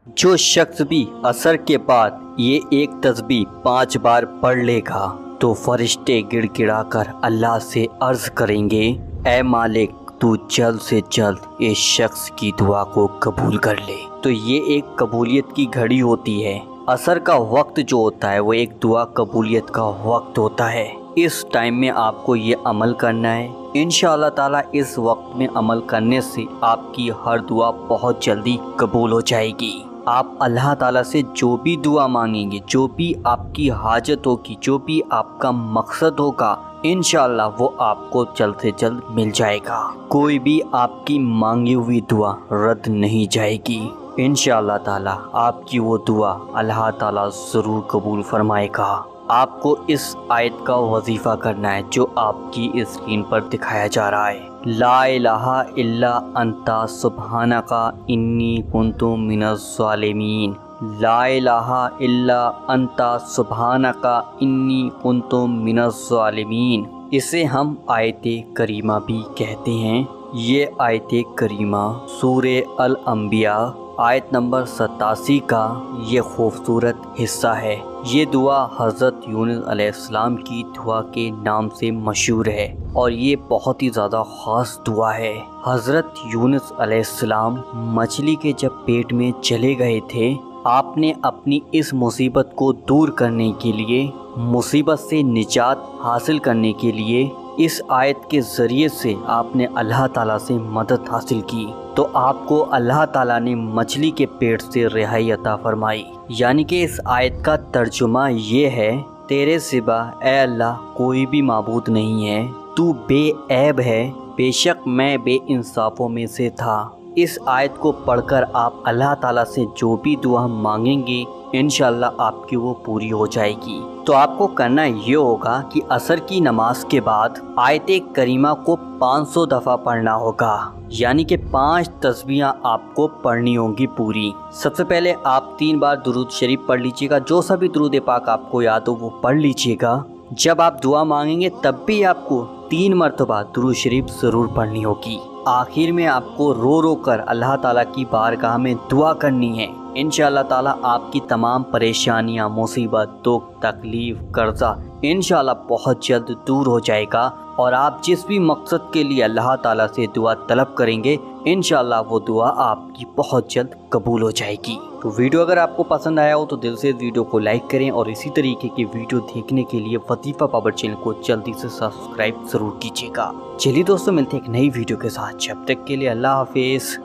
जो शख्स भी असर के बाद ये एक तस्बीह 5 बार पढ़ लेगा तो फरिश्ते गिड़गिड़ाकर अल्लाह से अर्ज करेंगे, ए मालिक तू जल्द से जल्द इस शख्स की दुआ को कबूल कर ले। तो ये एक कबूलियत की घड़ी होती है। असर का वक्त जो होता है वो एक दुआ कबूलियत का वक्त होता है। इस टाइम में आपको ये अमल करना है। इंशाअल्लाह ताला इस वक्त में अमल करने से आपकी हर दुआ बहुत जल्दी कबूल हो जाएगी। आप अल्लाह ताला से जो भी दुआ मांगेंगे, जो भी आपकी हाजत होगी, जो भी आपका मकसद होगा, इंशाअल्लाह वो आपको जल्द से जल्द मिल जाएगा। कोई भी आपकी मांगी हुई दुआ रद्द नहीं जाएगी। इंशाअल्लाह ताला आपकी वो दुआ अल्लाह ताला ज़रूर कबूल फरमाएगा। आपको इस आयत का वजीफ़ा करना है जो आपकी स्क्रीन पर दिखाया जा रहा है। ला इलाहा इल्ला अंता सुब्हानका इन्नी कुन्तु मिनज़ ज़ालिमीन। ला इलाहा इल्ला अंता सुब्हानका इन्नी कुन्तु मिनज़ ज़ालिमीन। इसे हम आयते करीमा भी कहते हैं। ये आयते करीमा सूरे अल अंबिया आयत नंबर 87 का ये खूबसूरत हिस्सा है। ये दुआ हज़रत यूनुस अलैहिस्सलाम की दुआ के नाम से मशहूर है और ये बहुत ही ज़्यादा ख़ास दुआ है। हज़रत यूनुस अलैहिस्सलाम मछली के जब पेट में चले गए थे, आपने अपनी इस मुसीबत को दूर करने के लिए, मुसीबत से निजात हासिल करने के लिए इस आयत के ज़रिए से आपने अल्लाह ताला से मदद हासिल की, तो आपको अल्लाह ताला ने मछली के पेट से रिहाई अता फरमाई। यानी कि इस आयत का तर्जुमा ये है, तेरे सिवा ए अल्लाह कोई भी माबूद नहीं है, तू बेऐब है, बेशक मैं बेइंसाफ़ों में से था। इस आयत को पढ़कर आप अल्लाह ताला से जो भी दुआ मांगेंगे इंशाअल्लाह आपकी वो पूरी हो जाएगी। तो आपको करना ये होगा कि असर की नमाज के बाद आयते करीमा को 500 दफ़ा पढ़ना होगा, यानी कि 5 तस्बीहां आपको पढ़नी होंगी पूरी। सबसे पहले आप 3 बार दुरूद शरीफ पढ़ लीजिएगा। जो सा भी दुरूद पाक आपको याद हो वो पढ़ लीजिएगा। जब आप दुआ मांगेंगे तब भी आपको 3 मरतबा दुरूद शरीफ ज़रूर पढ़नी होगी। आखिर में आपको रो रो कर अल्लाह ताला की बारगाह में दुआ करनी है। इंशाअल्लाह ताला आपकी तमाम परेशानियां, मुसीबत, दुख, तकलीफ़, कर्जा इंशाअल्लाह बहुत जल्द दूर हो जाएगा और आप जिस भी मकसद के लिए अल्लाह ताला से दुआ तलब करेंगे इंशाअल्लाह वो दुआ आपकी बहुत जल्द कबूल हो जाएगी। तो वीडियो अगर आपको पसंद आया हो तो दिल से इस वीडियो को लाइक करें और इसी तरीके की वीडियो देखने के लिए वजीफ़ा पावर चैनल को जल्दी से सब्सक्राइब ज़रूर कीजिएगा। चलिए दोस्तों, मिलते हैं एक नई वीडियो के साथ। जब तक के लिए अल्लाह हाफिज़।